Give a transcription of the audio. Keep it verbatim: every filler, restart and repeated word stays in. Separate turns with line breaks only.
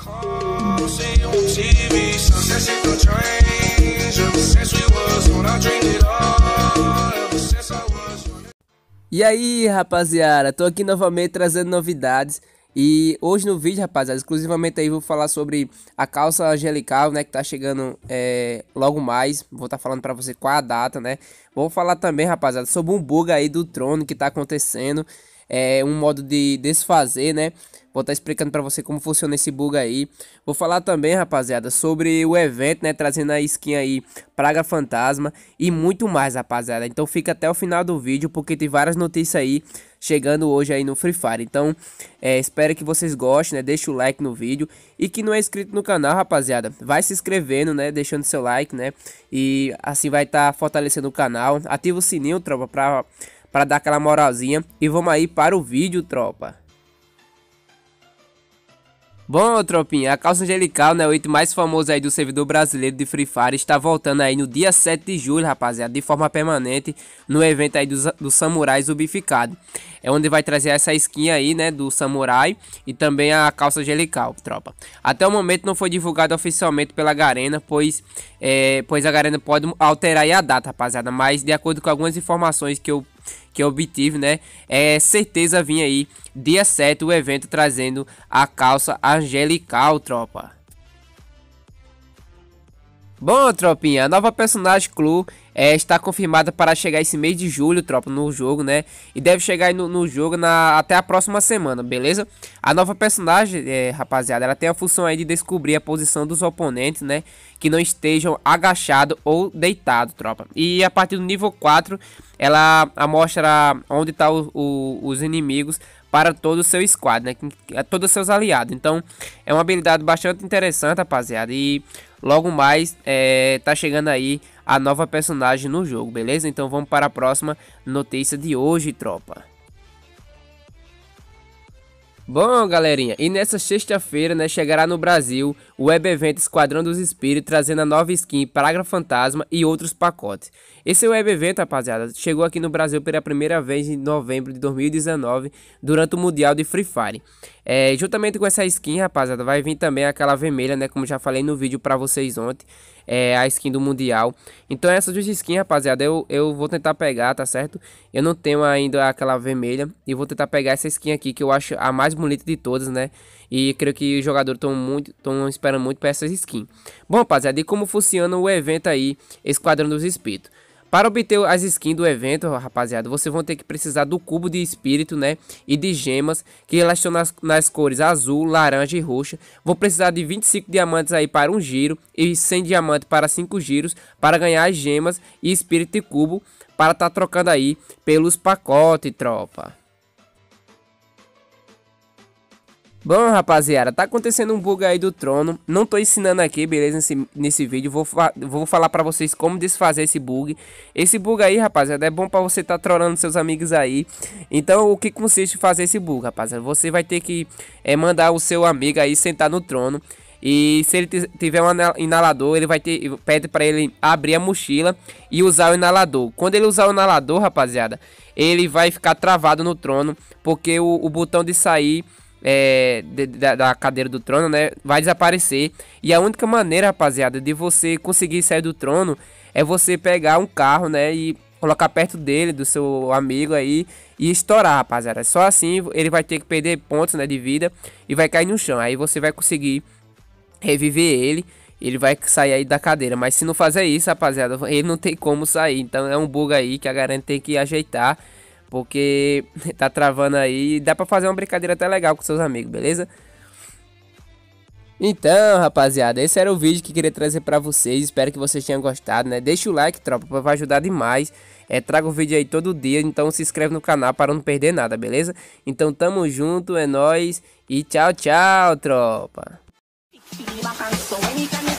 E aí, rapaziada, tô aqui novamente trazendo novidades. E hoje no vídeo, rapaziada, exclusivamente aí vou falar sobre a calça angelical, né, que tá chegando é, logo mais. Vou estar tá falando pra você qual a data, né. Vou falar também, rapaziada, sobre um bug aí do trono que tá acontecendo. É um modo de desfazer, né. Vou estar tá explicando pra você como funciona esse bug aí. Vou falar também, rapaziada, sobre o evento, né, trazendo a skin aí Praga Fantasma e muito mais, rapaziada. Então fica até o final do vídeo, porque tem várias notícias aí chegando hoje aí no Free Fire. Então, é, espero que vocês gostem, né? Deixa o like no vídeo. E que não é inscrito no canal, rapaziada, vai se inscrevendo, né? Deixando seu like, né? E assim vai estar tá fortalecendo o canal. Ativa o sininho, tropa, pra, pra dar aquela moralzinha. E vamos aí para o vídeo, tropa. Bom, tropinha, a calça angelical, né, o item mais famoso aí do servidor brasileiro de Free Fire, está voltando aí no dia sete de julho, rapaziada, de forma permanente, no evento aí do, do Samurai Zubificado. É onde vai trazer essa skin aí, né, do Samurai e também a calça angelical, tropa. Até o momento não foi divulgado oficialmente pela Garena, pois, é, pois a Garena pode alterar aí a data, rapaziada, mas de acordo com algumas informações que eu que eu obtive, né, é certeza vir aí dia sete o evento trazendo a calça angelical, tropa. Bom, tropinha, a nova personagem Clu é, está confirmada para chegar esse mês de julho, tropa, no jogo, né? E deve chegar no, no jogo na, até a próxima semana, beleza? A nova personagem, é, rapaziada, ela tem a função aí de descobrir a posição dos oponentes, né? Que não estejam agachados ou deitados, tropa. E a partir do nível quatro, ela mostra onde estão tá os inimigos para todo o seu squad, né? Todos os seus aliados. Então, é uma habilidade bastante interessante, rapaziada. E logo mais, é, tá chegando aí a nova personagem no jogo, beleza? Então, vamos para a próxima notícia de hoje, tropa. Bom, galerinha, e nessa sexta-feira, né, chegará no Brasil o Web Event Esquadrão dos Espíritos, trazendo a nova skin Praga Fantasma e outros pacotes. Esse Web Event, rapaziada, chegou aqui no Brasil pela primeira vez em novembro de dois mil e dezenove, durante o Mundial de Free Fire. É, juntamente com essa skin, rapaziada, vai vir também aquela vermelha, né, como já falei no vídeo pra vocês ontem, é a skin do Mundial. Então essas duas skins, rapaziada, eu, eu vou tentar pegar, tá certo? Eu não tenho ainda aquela vermelha e vou tentar pegar essa skin aqui, que eu acho a mais bonita de todas, né? E creio que os jogadores estão muito, estão esperando muito para essas skins. Bom, rapaziada, e como funciona o evento aí, Esquadrão dos Espíritos? Para obter as skins do evento, rapaziada, vocês vão ter que precisar do cubo de espírito, né? E de gemas, que relacionam nas, nas cores azul, laranja e roxa. Vou precisar de vinte e cinco diamantes aí para um giro e cem diamantes para cinco giros, para ganhar as gemas e espírito e cubo, para estar tá trocando aí pelos pacotes, tropa. Bom, rapaziada, tá acontecendo um bug aí do trono. Não tô ensinando aqui, beleza, nesse, nesse vídeo. Vou, fa vou falar pra vocês como desfazer esse bug. Esse bug aí, rapaziada, é bom pra você tá trolando seus amigos aí. Então, o que consiste em fazer esse bug, rapaziada? Você vai ter que é, mandar o seu amigo aí sentar no trono. E se ele tiver um inalador, ele vai ter, pede pra ele abrir a mochila e usar o inalador. Quando ele usar o inalador, rapaziada, ele vai ficar travado no trono, porque o, o botão de sair... É, de, da, da cadeira do trono, né, vai desaparecer. E a única maneira, rapaziada, de você conseguir sair do trono é você pegar um carro, né, e colocar perto dele, do seu amigo aí, e estourar, rapaziada. Só assim ele vai ter que perder pontos, né, de vida e vai cair no chão. Aí você vai conseguir reviver ele, ele vai sair aí da cadeira. Mas se não fazer isso, rapaziada, ele não tem como sair. Então é um bug aí que a galera tem que ajeitar, porque tá travando aí. Dá pra fazer uma brincadeira até legal com seus amigos, beleza? Então, rapaziada, esse era o vídeo que eu queria trazer pra vocês. Espero que vocês tenham gostado, né? Deixa o like, tropa, vai ajudar demais. É, trago o vídeo aí todo dia, então se inscreve no canal para não perder nada, beleza? Então tamo junto, é nóis. E tchau, tchau, tropa.